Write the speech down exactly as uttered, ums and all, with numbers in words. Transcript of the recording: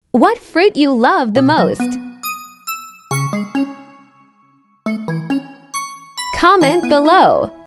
What fruit you love the most? Comment below.